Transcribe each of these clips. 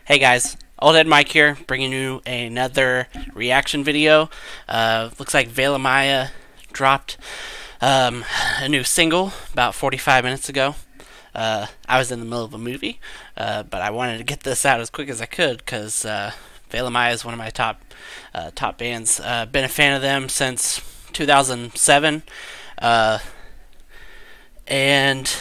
Hey guys, Old Head Mike here, bringing you another reaction video. Looks like Veil of Maya dropped a new single about 45 minutes ago. I was in the middle of a movie, but I wanted to get this out as quick as I could because Veil of Maya is one of my top bands. Been a fan of them since 2007, and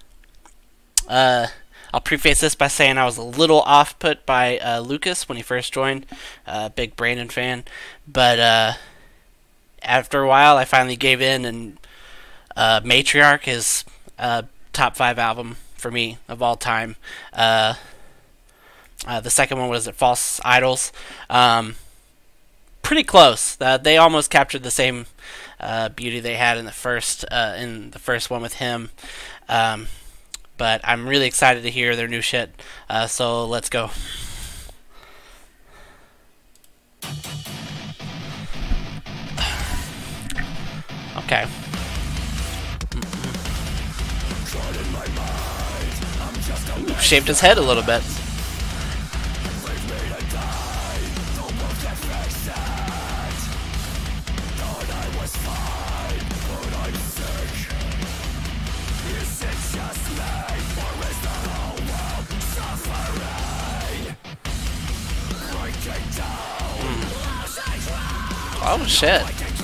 I'll preface this by saying I was a little off-put by Lucas when he first joined. Big Brandon fan. But after a while, I finally gave in, and Matriarch is top 5 album for me of all time. The second one was False Idols. Pretty close. They almost captured the same beauty they had in the first one with him. But I'm really excited to hear their new shit. So let's go. Okay. Ooh, shaved his head a little bit. Oh shit.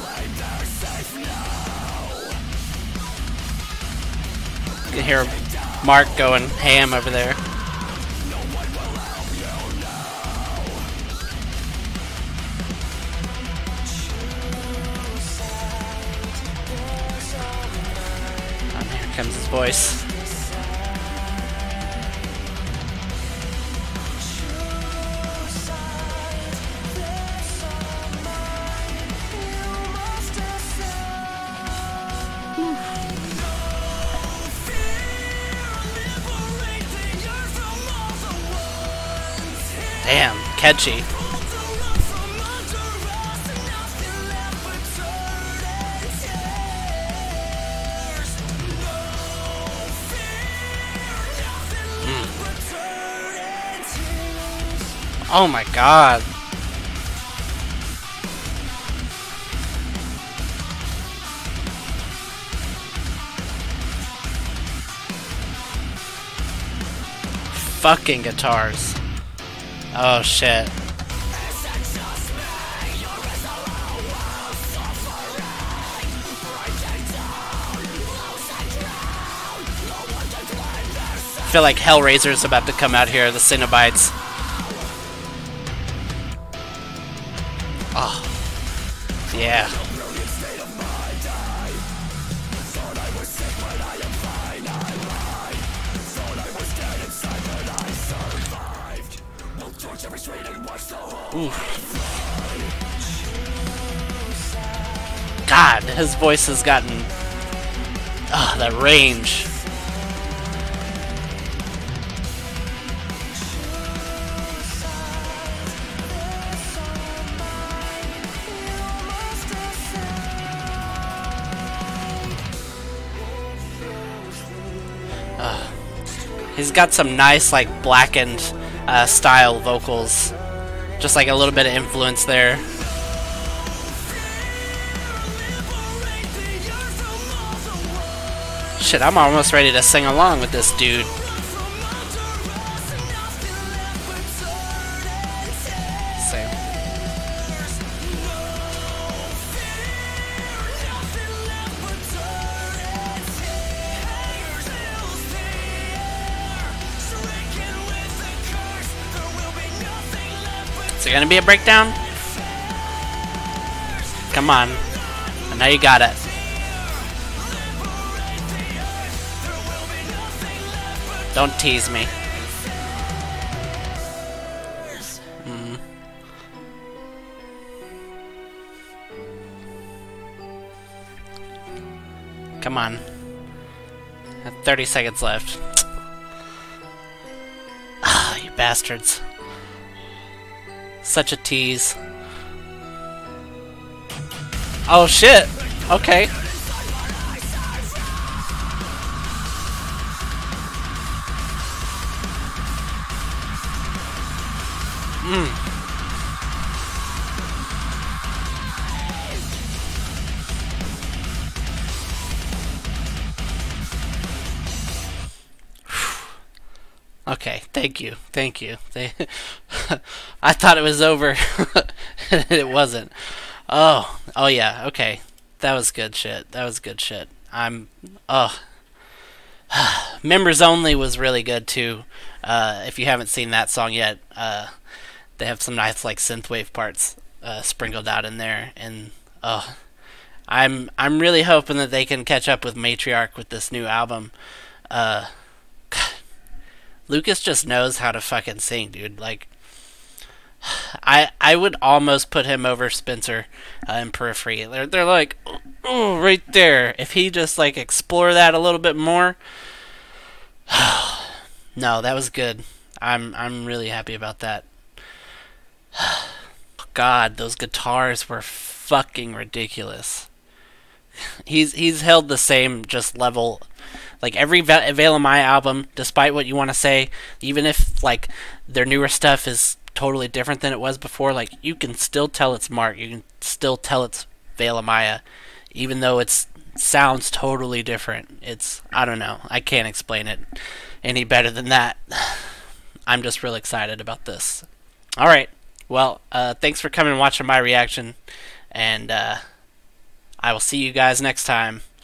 You can hear Mark going ham over there. Oh, here comes his voice. Damn, catchy. Oh my god. Fucking guitars. Oh shit. I feel like Hellraiser's about to come out here, the Cenobites. Oh. Yeah. Oof. God, his voice has gotten that range. He's got some nice, like, blackened style vocals. Just like a little bit of influence there. Shit, I'm almost ready to sing along with this dude. Same. Is it gonna be a breakdown? Come on. I know you got it. Don't tease me. Come on. 30 seconds left. Ah, you bastards. Such a tease. Oh shit! Okay. Okay, thank you, thank you. I thought it was over, and it wasn't. Oh yeah, okay. That was good shit. That was good shit. Oh, Members Only was really good too. If you haven't seen that song yet, they have some nice like synthwave parts sprinkled out in there, and I'm really hoping that they can catch up with Matriarch with this new album. Uh, Lucas just knows how to fucking sing, dude. Like, I would almost put him over Spencer in Periphery. They're like, oh, right there. If he just like explore that a little bit more, no, that was good. I'm really happy about that. God, those guitars were fucking ridiculous. He's held the same just level, like every Veil of My album, despite what you want to say, even if like their newer stuff is totally different than it was before, like you can still tell it's Mark. You can still tell it's Veil of Maya, even though it sounds totally different. It's, I don't know. I can't explain it any better than that. I'm just real excited about this. All right. Well, thanks for coming and watching my reaction, and I will see you guys next time.